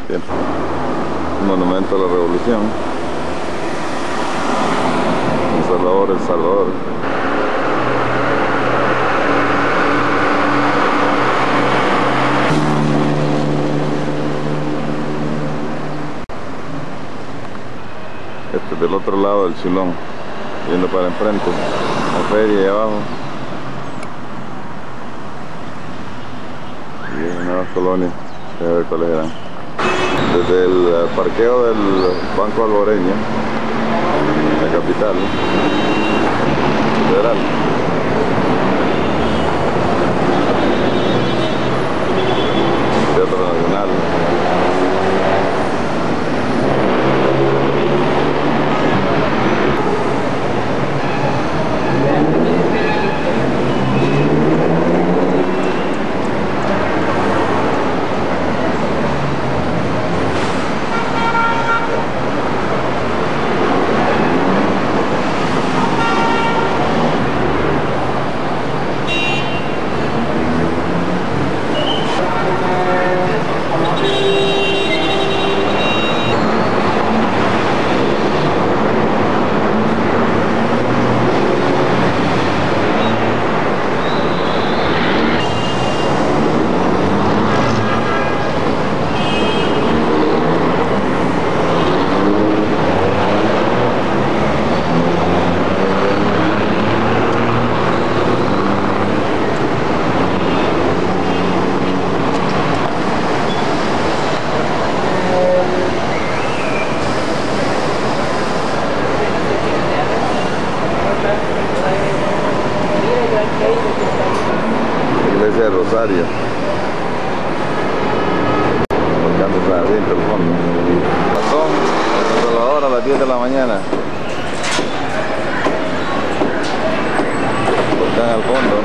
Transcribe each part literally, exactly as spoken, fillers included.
Bien. Monumento a la Revolución. El Salvador, El Salvador. Este es del otro lado del Chilón, yendo para enfrente, la feria ahí abajo. Y hay nuevas colonias, a ver cuáles eran. Desde el parqueo del Banco Alboreño, la capital federal. Teatro Nacional. Iglesia de Rosario, volcán de San Jacinto, el fondo. Razón, El Salvador a las diez de la mañana. Volcán al fondo.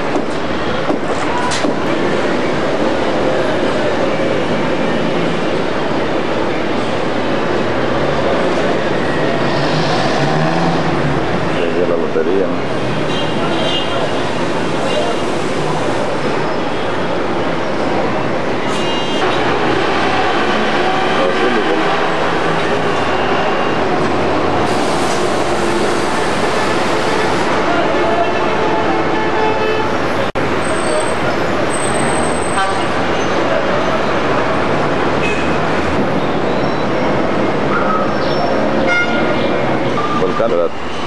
Ahí la lotería, ¿no? Volcán.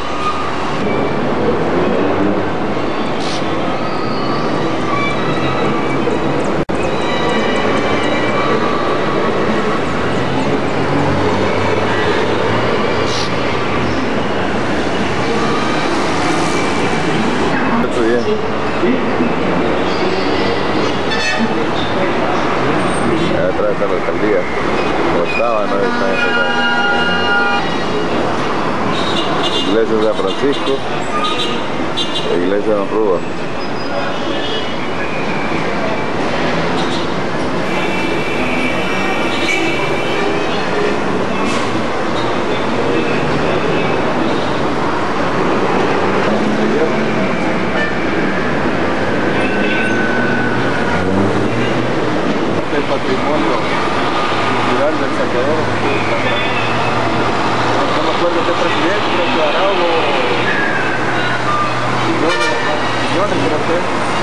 Atrás está la alcaldía, como estaba, no está en esa calle. Iglesia de San Francisco e Iglesia de Don Rúa. El patrimonio cultural del Salvador. No me acuerdo qué presidente, creo que Araujo, Quiñones, creo que.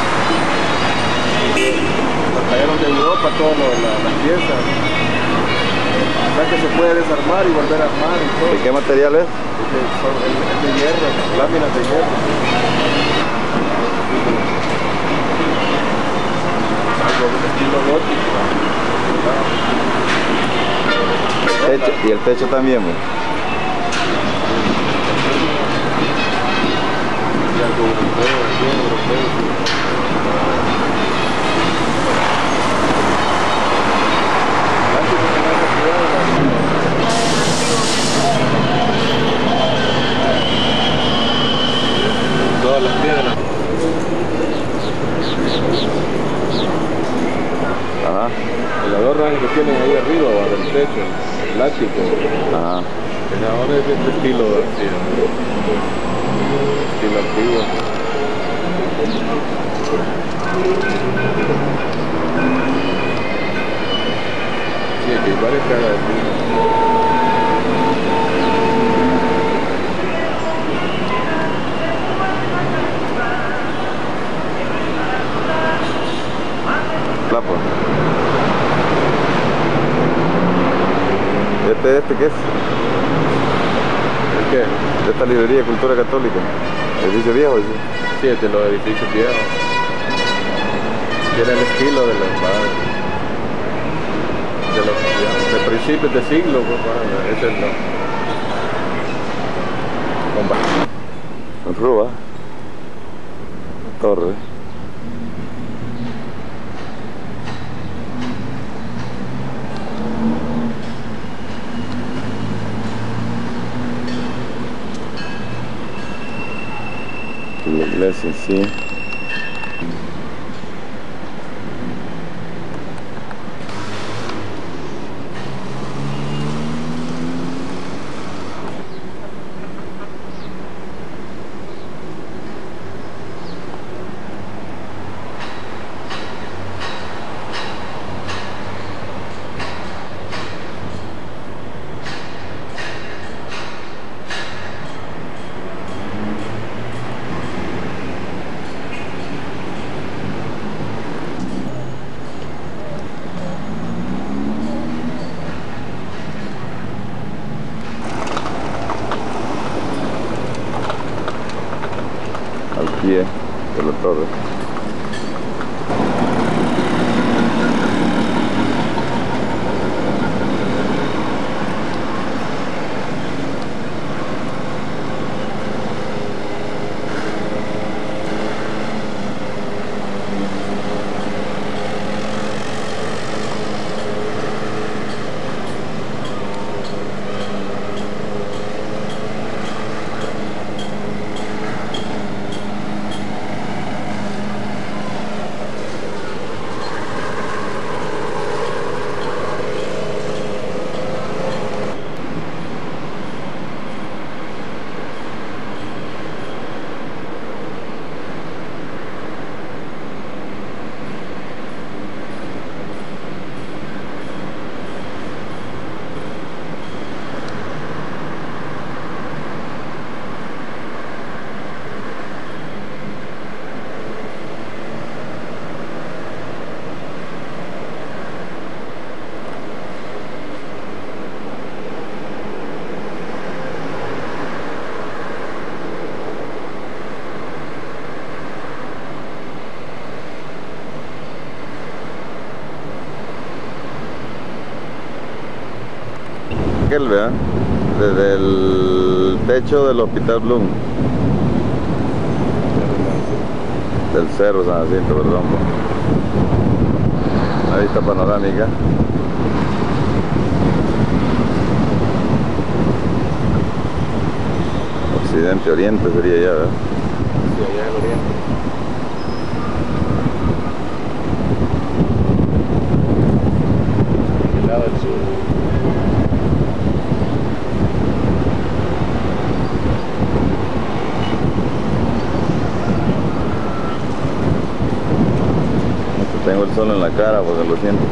Nos trajeron de Europa todas la, las piezas. O sea que se puede desarmar y volver a armar y todo. ¿De qué material es? Es de, es de hierro, láminas de hierro. Algo de estilo gótico. El techo, y el techo también, ¿no? Y algo europeo, bien europeo. Todas las piedras. Ajá. El adorno que tienen ahí arriba, del techo, el látigo. Ajá. Ahora es de este estilo así, estilo antiguo. Sí, que hay varias que haga de ti. Plapo. ¿Este, este qué es? ¿El qué? De esta librería de Cultura Católica. ¿Edificio viejo? ¿Sí? Sí, es de los edificios viejos. Tiene el estilo de los padres. De los de principios de siglo, pues, padre. Ese es lo. Con Rúa. Torre. La iglesia en sí. Al pie de la torre. Aquel, ¿verdad? Desde el techo del Hospital Bloom. Del Cerro San Jacinto, perdón. Una vista panorámica. Occidente, Oriente sería ya, ¿verdad? Sí, allá en el Oriente. El lado del sur. Tengo el sol en la cara porque lo siento.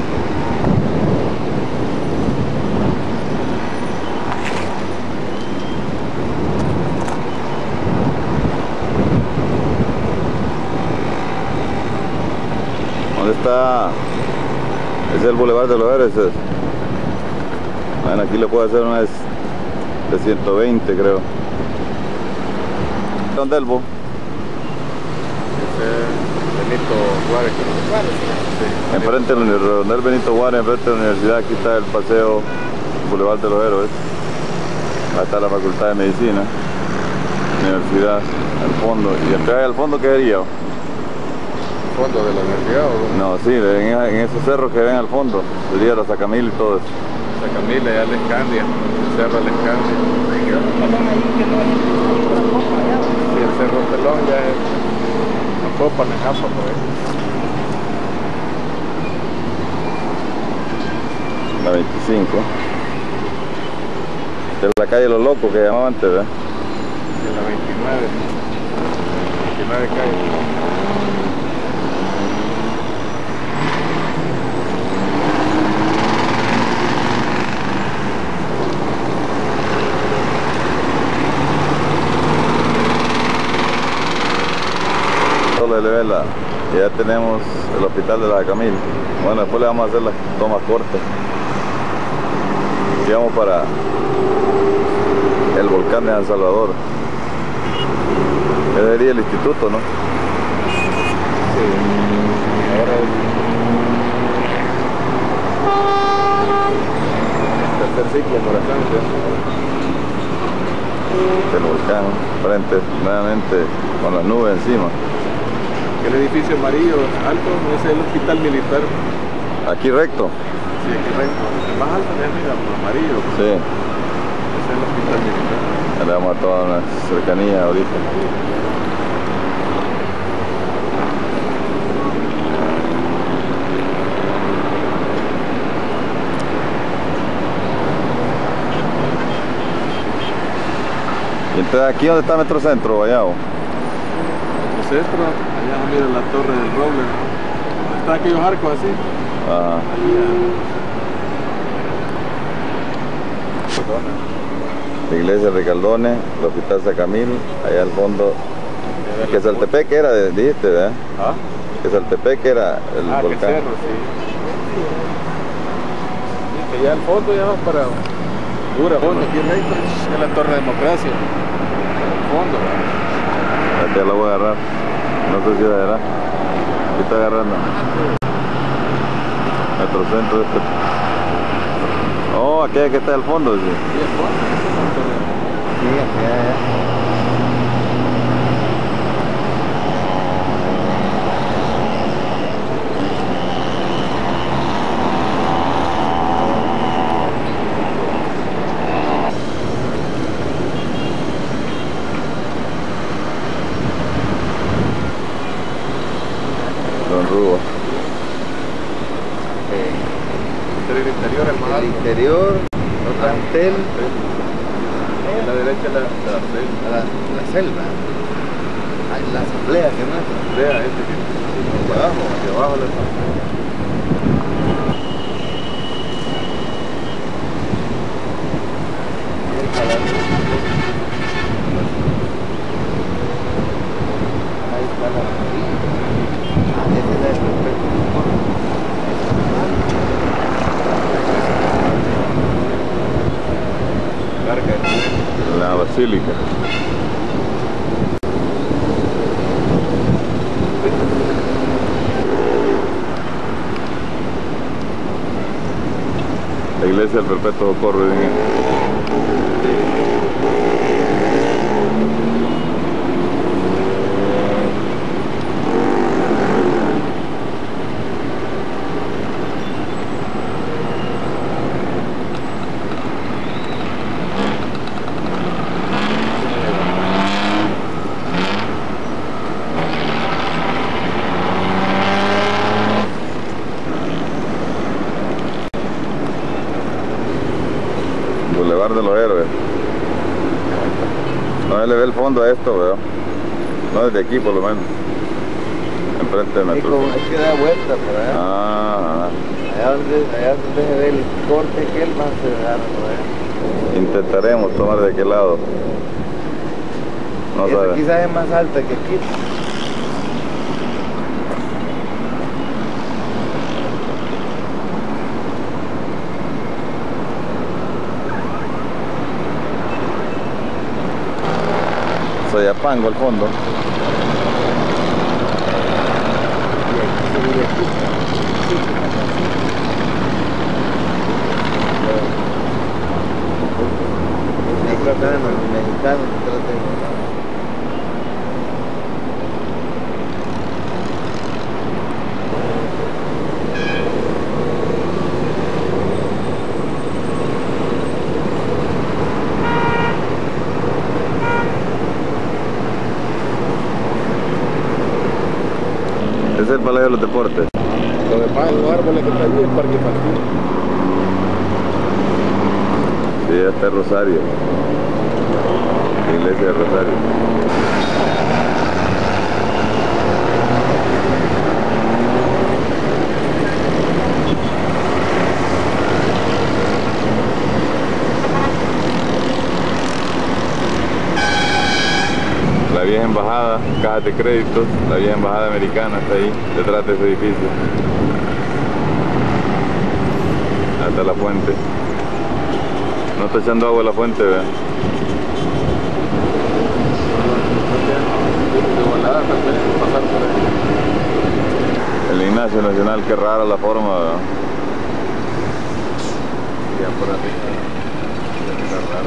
¿Dónde está? Ese es el Boulevard de los Héroes. Bueno, aquí le puedo hacer una de ciento veinte, creo. ¿Dónde es el Bo? Benito Juárez, sí. Enfrente del redondel Benito Juárez, enfrente de la universidad, aquí está el paseo Boulevard de los Héroes. Ahí está la Facultad de Medicina, universidad, al fondo. Y entre ahí al fondo, ¿qué sería? ¿Fondo de la universidad o dónde? No, sí, en, en esos cerros que ven al fondo, sería la Sacamil y todo eso. Sacamil, allá la Escandia, el cerro de la Escandia. Sí, el cerro Pelón ya es la Popa, la Japa, por ahí. La veinticinco. Esta es la calle Los Locos que llamaban antes, ¿verdad? Sí, la veintinueve. veintinueve calle. le ve la, ya tenemos el hospital de la Jacamil. Bueno, después le vamos a hacer las tomas cortas. Y vamos para el volcán de San Salvador. Ese sería el instituto, ¿no? Sí. Ahora es tercer ciclo por acá. El volcán, frente nuevamente con las nubes encima. El edificio amarillo alto ese es el hospital militar. Aquí recto. Sí, aquí recto. El más alto es mira, amarillo. Sí. Ese es el hospital militar. Le vamos a toda una cercanía ahorita. Y entonces aquí donde está Metrocentro, Guayabo. Metrocentro, allá mira la torre del Roble. Están aquellos arcos así. Ajá. La iglesia de Caldones, el hospital Sacamil, allá al fondo. Que Saltepec era, dijiste, ¿verdad? ¿Ah? Que Saltepec era el ah, volcán. Que cerro, sí. Y que ya al fondo ya vas para Dura, fondo, aquí recto, es la Torre Democracia. Al fondo. Aquí ya la voy a agarrar. No sé si la verá. Aquí está agarrando. Metrocentro este. Oh, aquella que está al fondo, sí. Sí, al fondo. Sí, allá, allá. Don Rubo. Pero el interior es más El alto. interior, otra hotel, A la derecha la, la, la, la, la selva, ah, la asamblea que no es. Vea este que De abajo. de abajo la asamblea. Ahí está la ah, ese es el respeto. Carga. La basílica. La iglesia del Perpetuo Socorro. Boulevard de los Héroes. No se le ve el fondo a esto, ¿verdad? No desde aquí por lo menos. Enfrente de Y Metro. como hay que dar vuelta por allá. Ah, Allá donde, allá donde se ve el corte que él va a cerrar por allá. intentaremos tomar de aquel lado. No Esa sabe. quizás es más alta que aquí. Soyapango al fondo. Y aquí se vive aquí. Sí, mexicano, mexicano que trata de... Ese es el Palacio de los Deportes. Lo demás, los árboles que está allí, el parque infantil. Sí, ya está Rosario. La iglesia de Rosario. La vieja embajada, cajas de créditos, la vieja embajada americana está ahí, detrás de ese edificio. Ahí está la fuente. No está echando agua a la fuente, vean. El Ignacio Nacional, qué rara la forma, ¿verdad? Ya por arriba, está raro.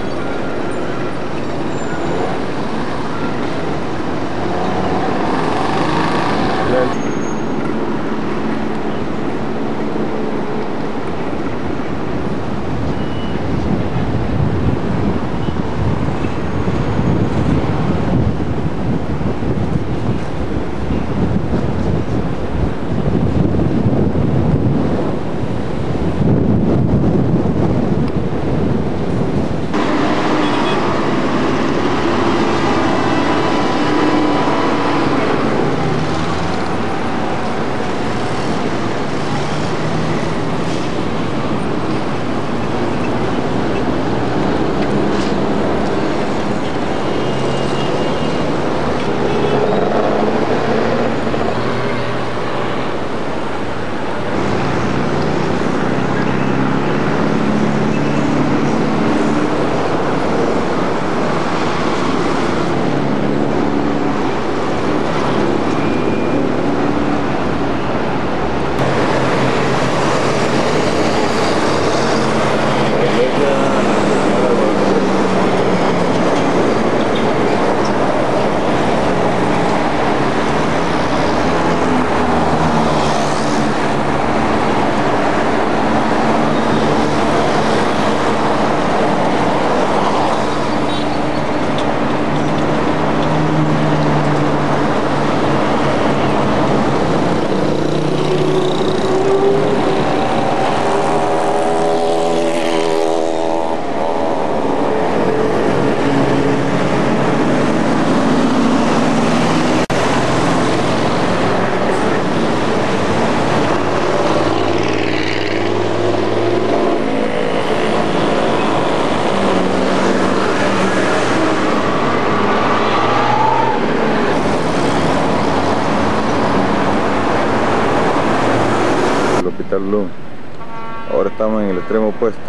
Ahora estamos en el extremo opuesto,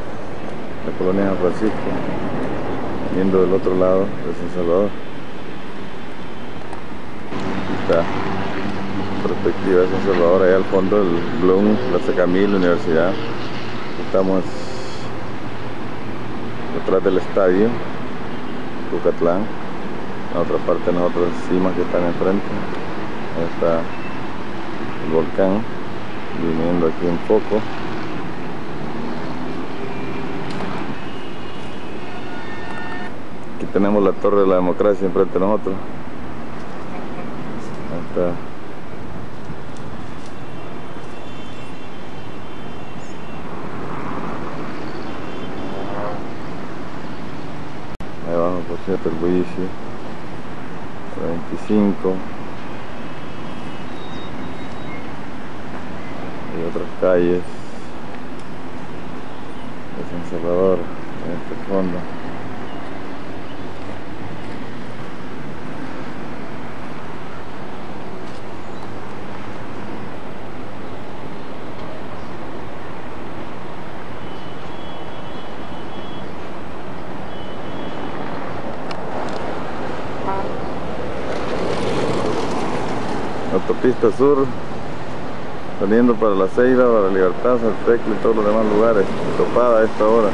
la colonia San Francisco, viendo del otro lado de San Salvador. Aquí está perspectiva de San Salvador, allá al fondo el Bloom, la Sacamil, la universidad. Estamos detrás del estadio Cucatlán, en otra parte de las otras cimas que están enfrente. Ahí está el volcán viniendo aquí un poco. Aquí tenemos la Torre de la Democracia enfrente de nosotros. Ahí está. Ahí abajo, por cierto, el bullicio veinticinco. Y otras calles de San Salvador en este fondo. Autopista Sur, saliendo para La Ceiba, para Libertad, Saltecle y todos los demás lugares, topada a esta hora.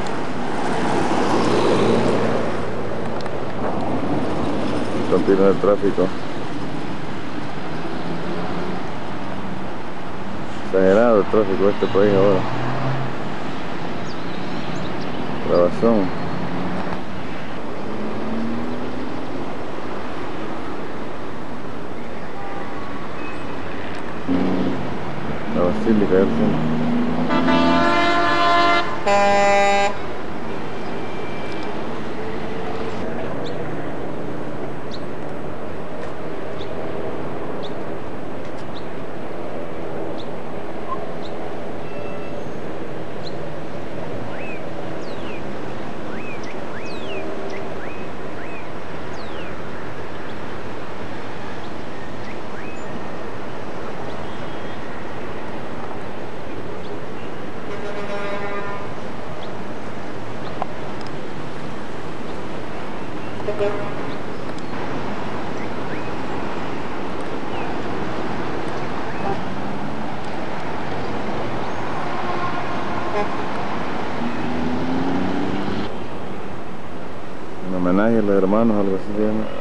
Continúa el tráfico. Exagerado el tráfico de este país ahora. Grabación. La Basílica del Centro. Un homenaje a los hermanos, algo así se llama.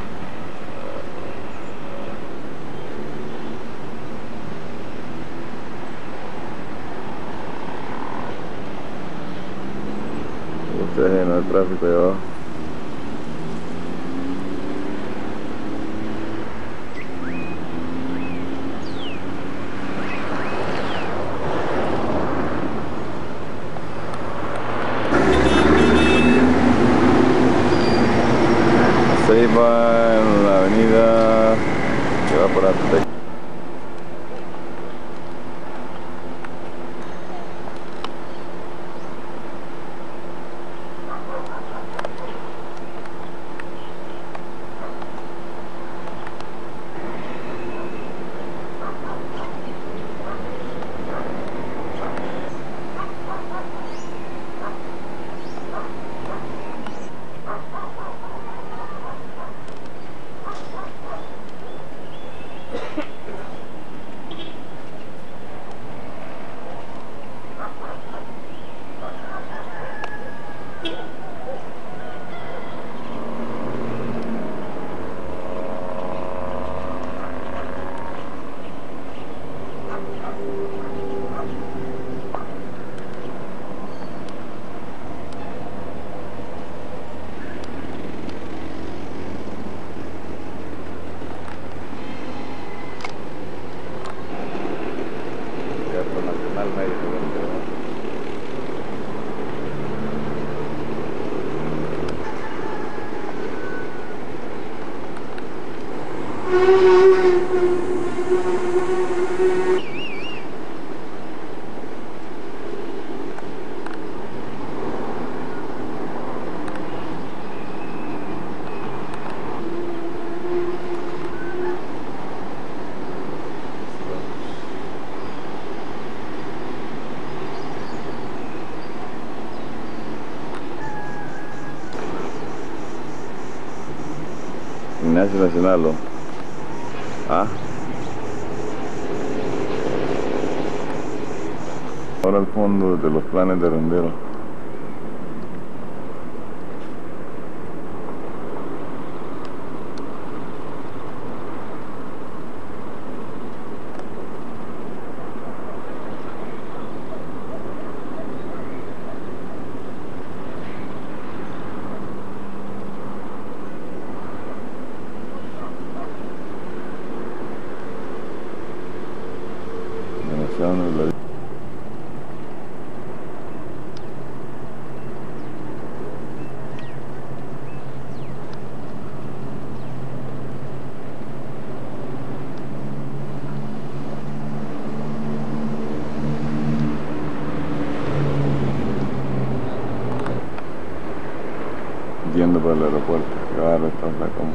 Está lleno de tráfico ahí abajo. Ceiba en la avenida que va por Aztec. Gimnasio Nacional, ¿o? Ah. Ahora al fondo de los planes de Rendero. Yendo para el aeropuerto, que va a retornar como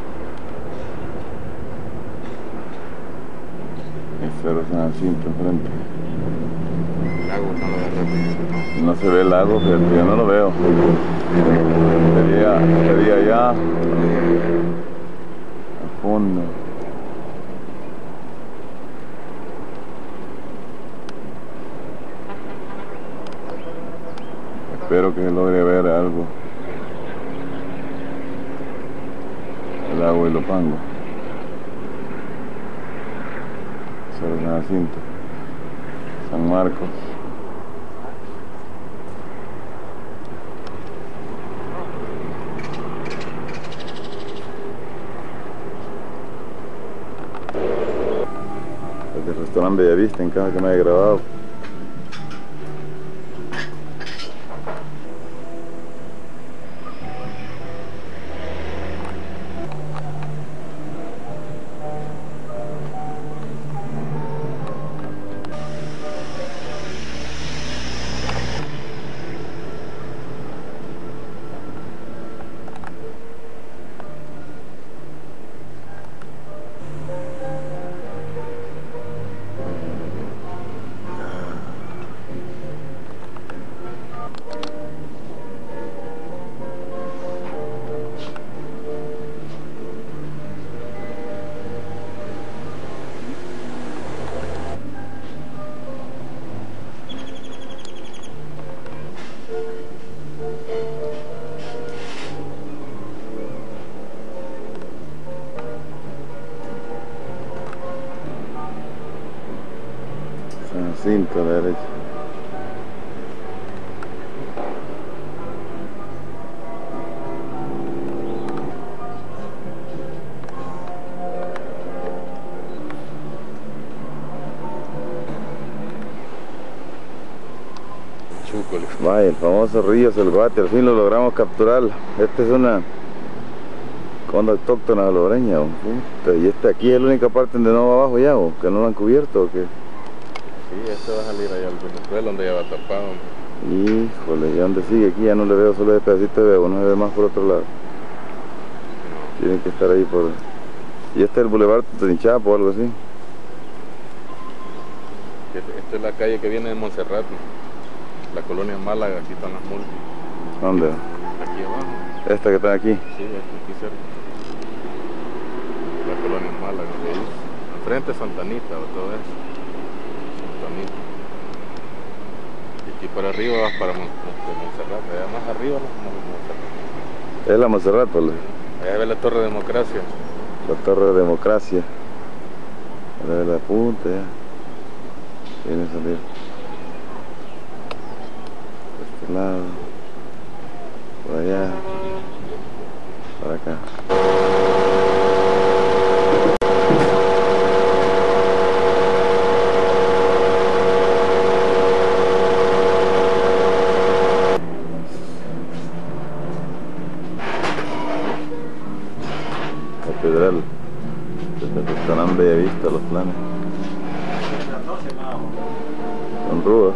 el Cerro San Jacinto enfrente. El lago no lo veo. No se ve el lago, pero yo no lo veo. Sería, sería allá, al fondo. Espero que se logre ver algo. El agua y Lopango. Cerro San Jacinto. San Marcos. El restaurante Bellavista en caso que me haya grabado. cinco a la derecha. Vaya, el famoso río Selguate, al fin lo logramos capturar. Esta es una conda autóctona salvadoreña, puta. Y esta aquí es la única parte donde no va abajo ya, ¿o? Que no lo han cubierto, ¿o qué? Sí, este va a salir allá al Venezuela, donde ya va tapado. Híjole, ¿y dónde sigue? Aquí ya no le veo, solo ese pedacito de veo, no se ve más por otro lado. Tienen que estar ahí por... ¿Y este es el Boulevard Trinchapo o algo así? Esta es la calle que viene de Montserrat, la colonia Málaga, aquí están las multas. ¿Dónde? Aquí abajo. ¿Esta que está aquí? Sí, aquí cerca. La colonia Málaga, de ahí. Enfrente Santanita, todo eso. Santanita. Y aquí para arriba vas para Montserrat, allá más arriba no Montserrat. Es la Montserrat, por la... Allá ve la Torre de Democracia. La Torre de Democracia. Allá de la punta ya. Viene a salir. Por este lado. Por allá. Por acá. Catedral. Desde el restaurante Bellavista, los planes. Son rudas.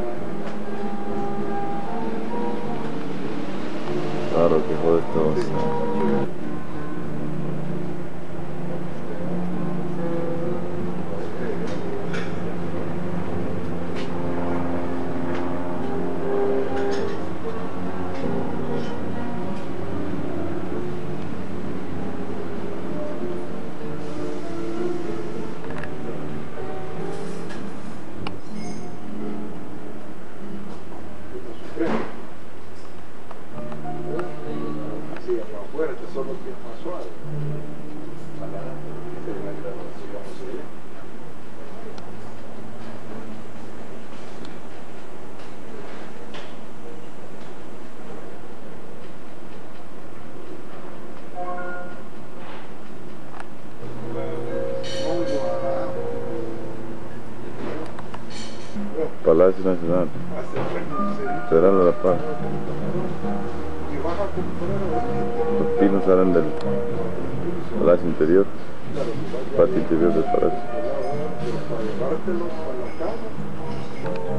Claro que jode esto. Palacio Nacional, Catedral de la Paz. Los pinos salen del Palacio Interior, patio interior del Palacio.